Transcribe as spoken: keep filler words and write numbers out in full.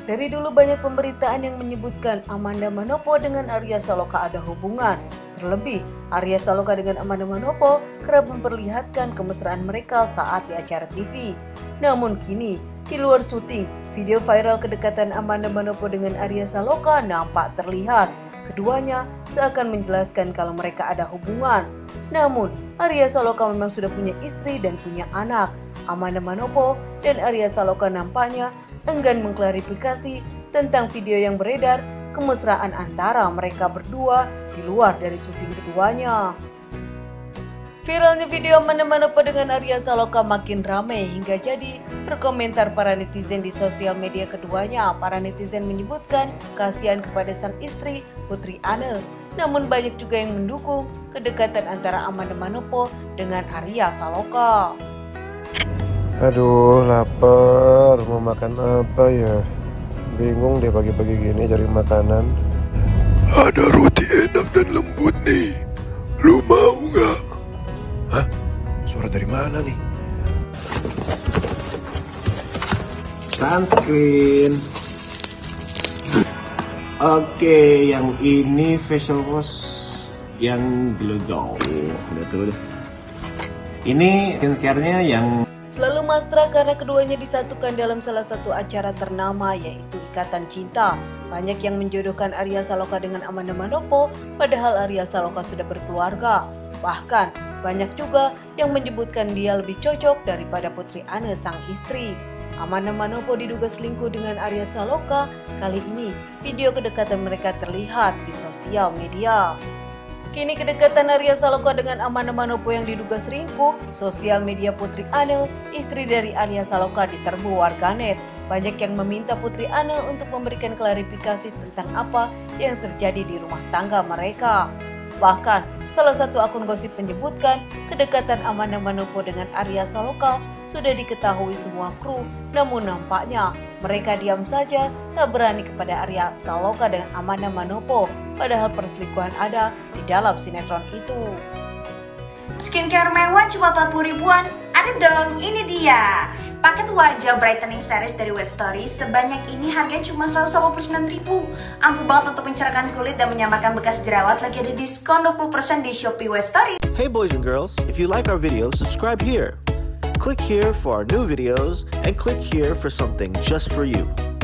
Dari dulu banyak pemberitaan yang menyebutkan Amanda Manopo dengan Arya Saloka ada hubungan. Terlebih, Arya Saloka dengan Amanda Manopo kerap memperlihatkan kemesraan mereka saat di acara T V. Namun kini, di luar syuting, video viral kedekatan Amanda Manopo dengan Arya Saloka nampak terlihat. Keduanya seakan menjelaskan kalau mereka ada hubungan. Namun, Arya Saloka memang sudah punya istri dan punya anak. Amanda Manopo dan Arya Saloka nampaknya enggan mengklarifikasi tentang video yang beredar kemesraan antara mereka berdua di luar dari syuting keduanya. Viralnya video Amanda Manopo dengan Arya Saloka makin ramai hingga jadi berkomentar para netizen di sosial media keduanya. Para netizen menyebutkan kasihan kepada sang istri Putri Anne. Namun banyak juga yang mendukung kedekatan antara Amanda Manopo dengan Arya Saloka. Aduh, lapar. Mau makan apa ya? Bingung deh pagi-pagi gini cari makanan. Ada roti enak dan lembut nih. Lu mau nggak? Hah? Suara dari mana nih? Sunscreen. Oke, yang ini facial wash yang glow glow. Udah tuh. Ini skincare-nya yang Selalu mesra karena keduanya disatukan dalam salah satu acara ternama yaitu Ikatan Cinta. Banyak yang menjodohkan Arya Saloka dengan Amanda Manopo padahal Arya Saloka sudah berkeluarga. Bahkan banyak juga yang menyebutkan dia lebih cocok daripada Putri Anne sang istri. Amanda Manopo diduga selingkuh dengan Arya Saloka. Kali ini video kedekatan mereka terlihat di sosial media. Kini kedekatan Arya Saloka dengan Amanda Manopo yang diduga selingkuh, sosial media Putri Anne, istri dari Arya Saloka diserbu warganet. Banyak yang meminta Putri Anne untuk memberikan klarifikasi tentang apa yang terjadi di rumah tangga mereka. Bahkan, salah satu akun gosip menyebutkan kedekatan Amanda Manopo dengan Arya Saloka sudah diketahui semua kru, namun nampaknya mereka diam saja tak berani kepada Arya Saloka dengan Amanda Manopo, padahal perselingkuhan ada di dalam sinetron itu. Skincare mewah cuma empat puluh ribuan? Ada dong, ini dia! Paket wajah brightening series dari Wet Stories sebanyak ini harganya cuma seratus delapan puluh sembilan ribu. Ampuh banget untuk mencerahkan kulit dan menyamarkan bekas jerawat. Lagi ada diskon dua puluh persen di Shopee Wet Stories. Hey boys and girls, if you like our video, subscribe here. Click here for our new videos and click here for something just for you.